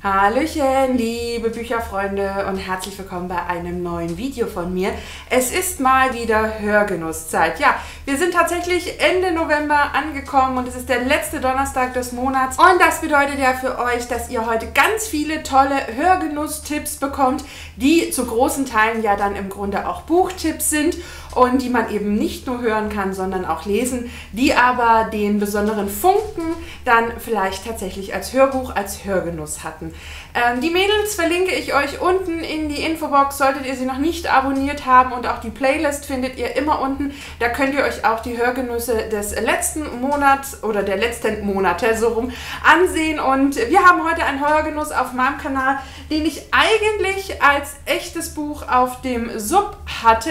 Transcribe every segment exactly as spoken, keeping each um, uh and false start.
Hallöchen, liebe Bücherfreunde und herzlich willkommen bei einem neuen Video von mir. Es ist mal wieder Hörgenusszeit. Ja, wir sind tatsächlich Ende November angekommen und es ist der letzte Donnerstag des Monats. Und das bedeutet ja für euch, dass ihr heute ganz viele tolle Hörgenusstipps bekommt, die zu großen Teilen ja dann im Grunde auch Buchtipps sind und die man eben nicht nur hören kann, sondern auch lesen, die aber den besonderen Funken dann vielleicht tatsächlich als Hörbuch, als Hörgenuss hatten. Ähm, die Mädels verlinke ich euch unten in die Infobox, solltet ihr sie noch nicht abonniert haben, und auch die Playlist findet ihr immer unten. Da könnt ihr euch auch die Hörgenüsse des letzten Monats oder der letzten Monate so rum ansehen. Und wir haben heute einen Hörgenuss auf meinem Kanal, den ich eigentlich als echtes Buch auf dem Sub hatte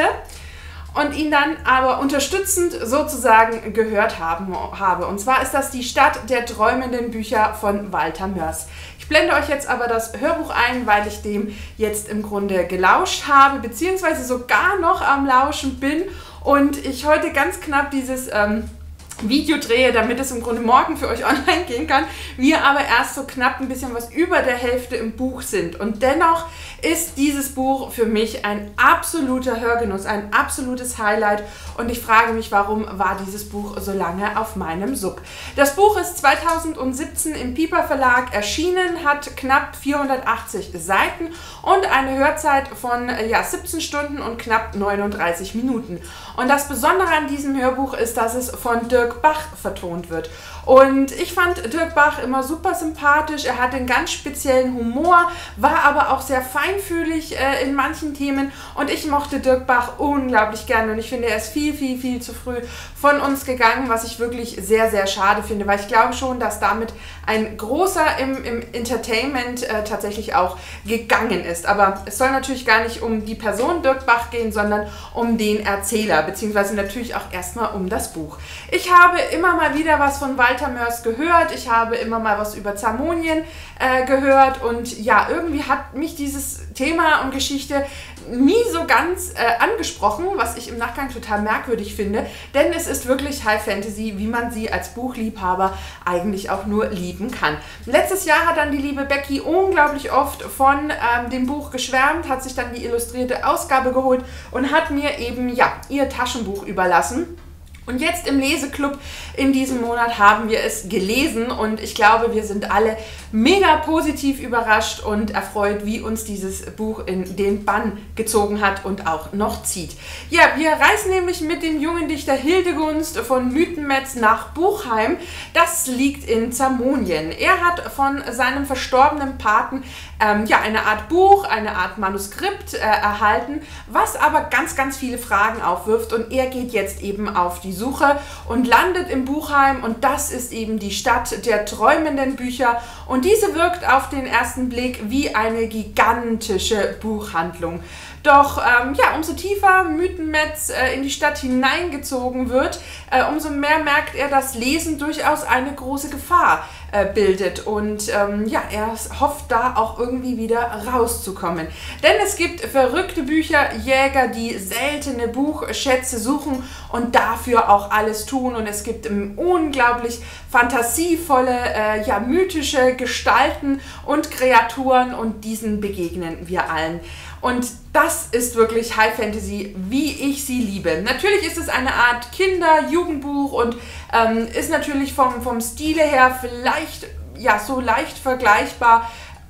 und ihn dann aber unterstützend sozusagen gehört haben, habe. Und zwar ist das Die Stadt der träumenden Bücher von Walter Mörs. Ich blende euch jetzt aber das Hörbuch ein, weil ich dem jetzt im Grunde gelauscht habe, beziehungsweise sogar noch am Lauschen bin und ich heute ganz knapp dieses ähm, Video drehe, damit es im Grunde morgen für euch online gehen kann, wir aber erst so knapp ein bisschen was über der Hälfte im Buch sind. Und dennoch ist dieses Buch für mich ein absoluter Hörgenuss, ein absolutes Highlight, und ich frage mich, warum war dieses Buch so lange auf meinem Sub. Das Buch ist zweitausendsiebzehn im Piper Verlag erschienen, hat knapp vierhundertachtzig Seiten und eine Hörzeit von ja, siebzehn Stunden und knapp neununddreißig Minuten. Und das Besondere an diesem Hörbuch ist, dass es von Dirk Bach vertont wird. Und ich fand Dirk Bach immer super sympathisch, er hatte einen ganz speziellen Humor, war aber auch sehr feinfühlig äh, in manchen Themen, und ich mochte Dirk Bach unglaublich gerne, und ich finde, er ist viel, viel, viel zu früh von uns gegangen, was ich wirklich sehr, sehr schade finde, weil ich glaube schon, dass damit ein großer im, im Entertainment äh, tatsächlich auch gegangen ist. Aber es soll natürlich gar nicht um die Person Dirk Bach gehen, sondern um den Erzähler, beziehungsweise natürlich auch erstmal um das Buch. Ich habe immer mal wieder was von Walter Mörs gehört, ich habe immer mal was über Zamonien äh, gehört, und ja, irgendwie hat mich dieses Thema und Geschichte nie so ganz äh, angesprochen, was ich im Nachgang total merkwürdig finde, denn es ist wirklich High Fantasy, wie man sie als Buchliebhaber eigentlich auch nur lieben kann. Letztes Jahr hat dann die liebe Becky unglaublich oft von ähm, dem Buch geschwärmt, hat sich dann die illustrierte Ausgabe geholt und hat mir eben ja ihr Taschenbuch überlassen. Und jetzt im Leseklub in diesem Monat haben wir es gelesen, und ich glaube, wir sind alle mega positiv überrascht und erfreut, wie uns dieses Buch in den Bann gezogen hat und auch noch zieht. Ja, wir reisen nämlich mit dem jungen Dichter Hildegunst von Mythenmetz nach Buchheim. Das liegt in Zamonien. Er hat von seinem verstorbenen Paten ähm, ja, eine Art Buch, eine Art Manuskript äh, erhalten, was aber ganz, ganz viele Fragen aufwirft, und er geht jetzt eben auf die Suche und landet im Buchheim, und das ist eben die Stadt der träumenden Bücher, und diese wirkt auf den ersten Blick wie eine gigantische Buchhandlung. Doch ähm, ja, umso tiefer Mythenmetz äh, in die Stadt hineingezogen wird, äh, umso mehr merkt er, dass Lesen durchaus eine große Gefahr äh, bildet, und ähm, ja, er hofft da auch irgendwie wieder rauszukommen. Denn es gibt verrückte Bücherjäger, die seltene Buchschätze suchen und dafür auch alles tun, und es gibt ähm, unglaublich fantasievolle, äh, ja, mythische Gestalten und Kreaturen, und diesen begegnen wir allen. Und das ist wirklich High Fantasy, wie ich sie liebe. Natürlich ist es eine Art Kinder-Jugendbuch und ähm, ist natürlich vom, vom Stile her vielleicht ja, so leicht vergleichbar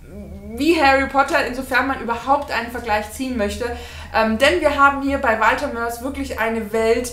wie Harry Potter, insofern man überhaupt einen Vergleich ziehen möchte. Ähm, denn wir haben hier bei Walter Mörs wirklich eine Welt,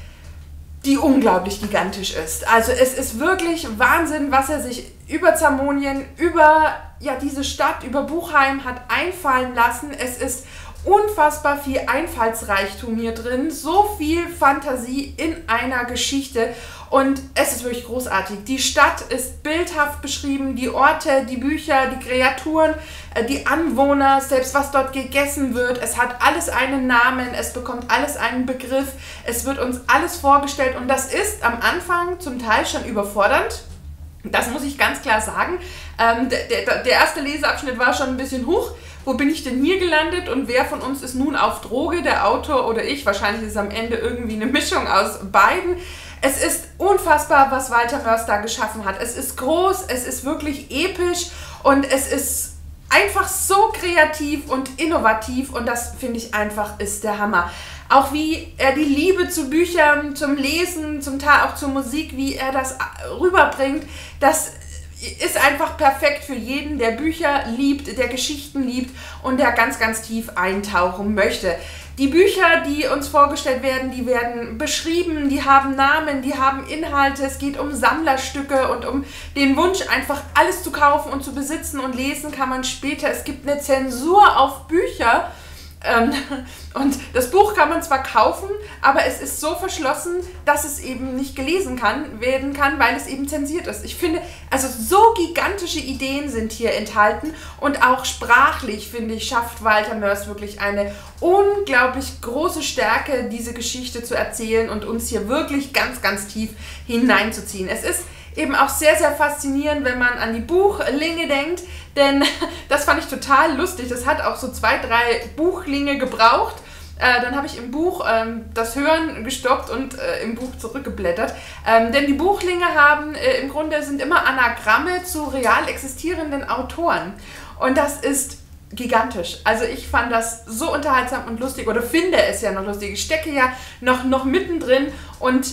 die unglaublich gigantisch ist. Also es ist wirklich Wahnsinn, was er sich über Zamonien, über ja, diese Stadt, über Buchheim hat einfallen lassen. Es ist unfassbar viel Einfallsreichtum hier drin, so viel Fantasie in einer Geschichte, und es ist wirklich großartig. Die Stadt ist bildhaft beschrieben, die Orte, die Bücher, die Kreaturen, die Anwohner, selbst was dort gegessen wird. Es hat alles einen Namen, es bekommt alles einen Begriff, es wird uns alles vorgestellt, und das ist am Anfang zum Teil schon überfordernd. Das muss ich ganz klar sagen. Ähm, der, der, der erste Leseabschnitt war schon ein bisschen hoch. Wo bin ich denn hier gelandet, und wer von uns ist nun auf Droge, der Autor oder ich? Wahrscheinlich ist es am Ende irgendwie eine Mischung aus beiden. Es ist unfassbar, was Walter Mörs da geschaffen hat. Es ist groß, es ist wirklich episch, und es ist einfach so kreativ und innovativ und das finde ich einfach ist der Hammer. Auch wie er die Liebe zu Büchern, zum Lesen, zum Teil auch zur Musik, wie er das rüberbringt, das ist einfach perfekt für jeden, der Bücher liebt, der Geschichten liebt und der ganz, ganz tief eintauchen möchte. Die Bücher, die uns vorgestellt werden, die werden beschrieben, die haben Namen, die haben Inhalte. Es geht um Sammlerstücke und um den Wunsch, einfach alles zu kaufen und zu besitzen und lesen kann man später. Es gibt eine Zensur auf Bücher. Ähm, und das Buch kann man zwar kaufen, aber es ist so verschlossen, dass es eben nicht gelesen kann, werden kann, weil es eben zensiert ist. Ich finde, also so gigantische Ideen sind hier enthalten und auch sprachlich, finde ich, schafft Walter Moers wirklich eine unglaublich große Stärke, diese Geschichte zu erzählen und uns hier wirklich ganz, ganz tief hineinzuziehen. Es ist eben auch sehr, sehr faszinierend, wenn man an die Buchlinge denkt, denn das fand ich total lustig. Das hat auch so zwei, drei Buchlinge gebraucht. Äh, dann habe ich im Buch ähm, das Hören gestoppt und äh, im Buch zurückgeblättert. Ähm, denn die Buchlinge haben äh, im Grunde sind immer Anagramme zu real existierenden Autoren. Und das ist gigantisch. Also ich fand das so unterhaltsam und lustig oder finde es ja noch lustig. Ich stecke ja noch, noch mittendrin und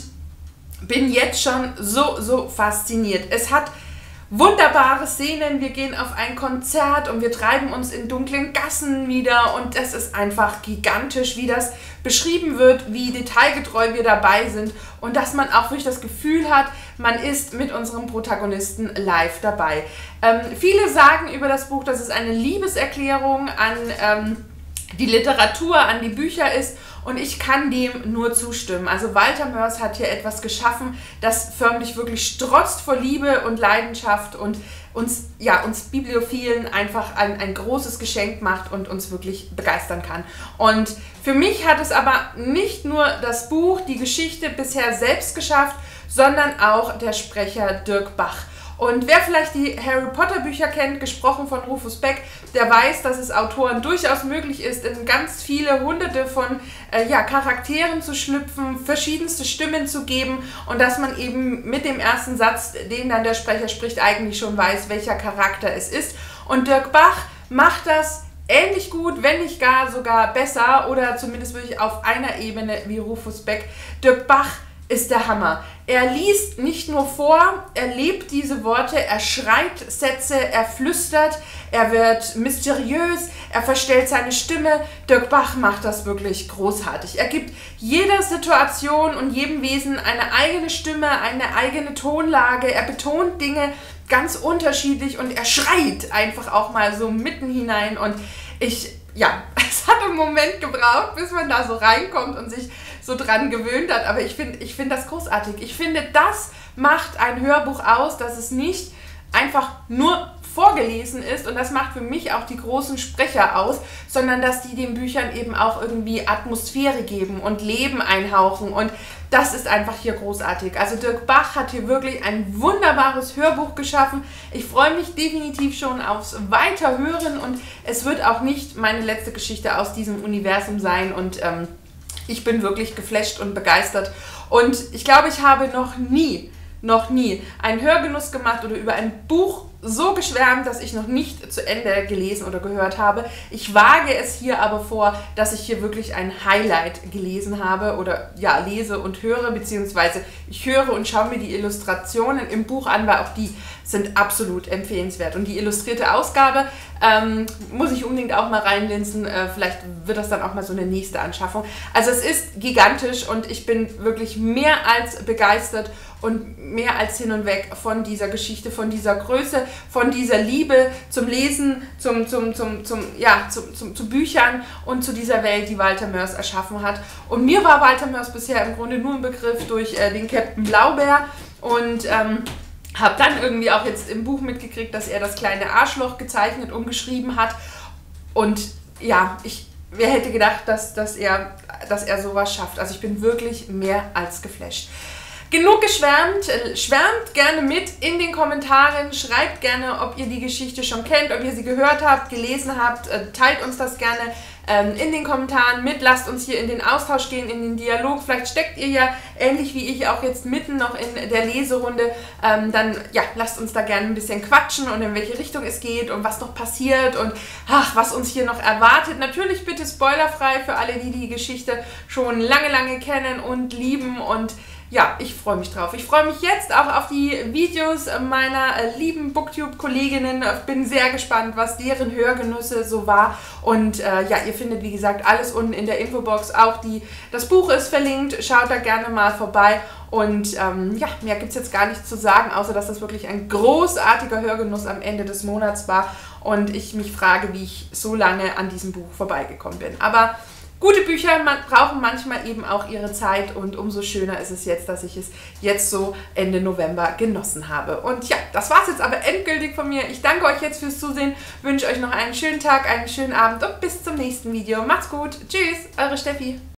bin jetzt schon so, so fasziniert. Es hat wunderbare Szenen, wir gehen auf ein Konzert und wir treiben uns in dunklen Gassen wieder und es ist einfach gigantisch, wie das beschrieben wird, wie detailgetreu wir dabei sind und dass man auch wirklich das Gefühl hat, man ist mit unserem Protagonisten live dabei. Ähm, viele sagen über das Buch, dass es eine Liebeserklärung an ähm, die Literatur, an die Bücher ist. Und ich kann dem nur zustimmen. Also Walter Moers hat hier etwas geschaffen, das förmlich wirklich strotzt vor Liebe und Leidenschaft und uns, ja, uns Bibliophilen einfach ein, ein großes Geschenk macht und uns wirklich begeistern kann. Und für mich hat es aber nicht nur das Buch, die Geschichte bisher selbst geschafft, sondern auch der Sprecher Dirk Bach. Und wer vielleicht die Harry Potter Bücher kennt, gesprochen von Rufus Beck, der weiß, dass es Autoren durchaus möglich ist, in ganz viele hunderte von äh, ja, Charakteren zu schlüpfen, verschiedenste Stimmen zu geben und dass man eben mit dem ersten Satz, den dann der Sprecher spricht, eigentlich schon weiß, welcher Charakter es ist. Und Dirk Bach macht das ähnlich gut, wenn nicht gar sogar besser oder zumindest wirklich auf einer Ebene wie Rufus Beck. Dirk Bach ist der Hammer. Er liest nicht nur vor, er lebt diese Worte, er schreit Sätze, er flüstert, er wird mysteriös, er verstellt seine Stimme. Dirk Bach macht das wirklich großartig. Er gibt jeder Situation und jedem Wesen eine eigene Stimme, eine eigene Tonlage. Er betont Dinge ganz unterschiedlich und er schreit einfach auch mal so mitten hinein und ich, ja, es hat einen Moment gebraucht, bis man da so reinkommt und sich so dran gewöhnt hat, aber ich finde ich find das großartig. Ich finde, das macht ein Hörbuch aus, dass es nicht einfach nur vorgelesen ist und das macht für mich auch die großen Sprecher aus, sondern dass die den Büchern eben auch irgendwie Atmosphäre geben und Leben einhauchen und das ist einfach hier großartig. Also Dirk Bach hat hier wirklich ein wunderbares Hörbuch geschaffen. Ich freue mich definitiv schon aufs Weiterhören und es wird auch nicht meine letzte Geschichte aus diesem Universum sein und ähm, ich bin wirklich geflasht und begeistert und ich glaube, ich habe noch nie, noch nie einen Hörgenuss gemacht oder über ein Buch so geschwärmt, dass ich noch nicht zu Ende gelesen oder gehört habe. Ich wage es hier aber vor, dass ich hier wirklich ein Highlight gelesen habe oder ja, lese und höre, beziehungsweise ich höre und schaue mir die Illustrationen im Buch an, weil auch die sind absolut empfehlenswert. Und die illustrierte Ausgabe ähm, muss ich unbedingt auch mal reinlinsen. Äh, vielleicht wird das dann auch mal so eine nächste Anschaffung. Also es ist gigantisch und ich bin wirklich mehr als begeistert und mehr als hin und weg von dieser Geschichte, von dieser Größe, von dieser Liebe zum Lesen, zum, zum, zum, zum, ja, zum, zum, zu Büchern und zu dieser Welt, die Walter Moers erschaffen hat. Und mir war Walter Moers bisher im Grunde nur ein Begriff durch äh, den Captain Blaubeer und ähm, habe dann irgendwie auch jetzt im Buch mitgekriegt, dass er das kleine Arschloch gezeichnet und geschrieben hat. Und ja, ich, wer hätte gedacht, dass, dass, er, dass er sowas schafft. Also ich bin wirklich mehr als geflasht. Genug geschwärmt, schwärmt gerne mit in den Kommentaren, schreibt gerne, ob ihr die Geschichte schon kennt, ob ihr sie gehört habt, gelesen habt, teilt uns das gerne. ähm, in den Kommentaren mit. Lasst uns hier in den Austausch gehen, in den Dialog. Vielleicht steckt ihr ja ähnlich wie ich auch jetzt mitten noch in der Leserunde. Ähm, dann ja, lasst uns da gerne ein bisschen quatschen und in welche Richtung es geht und was noch passiert und ach, was uns hier noch erwartet. Natürlich bitte spoilerfrei für alle, die die Geschichte schon lange, lange kennen und lieben. Und ja, ich freue mich drauf. Ich freue mich jetzt auch auf die Videos meiner äh, lieben Booktube-Kolleginnen. Bin sehr gespannt, was deren Hörgenüsse so war. Und äh, ja, ihr findet, wie gesagt, alles unten in der Infobox. Auch die, das Buch ist verlinkt. Schaut da gerne mal vorbei. Und ähm, ja, mehr gibt es jetzt gar nichts zu sagen, außer dass das wirklich ein großartiger Hörgenuss am Ende des Monats war. Und ich mich frage, wie ich so lange an diesem Buch vorbeigekommen bin. Aber gute Bücher man, brauchen manchmal eben auch ihre Zeit und umso schöner ist es jetzt, dass ich es jetzt so Ende November genossen habe. Und ja, das war es jetzt aber endgültig von mir. Ich danke euch jetzt fürs Zusehen, wünsche euch noch einen schönen Tag, einen schönen Abend und bis zum nächsten Video. Macht's gut, tschüss, eure Steffi.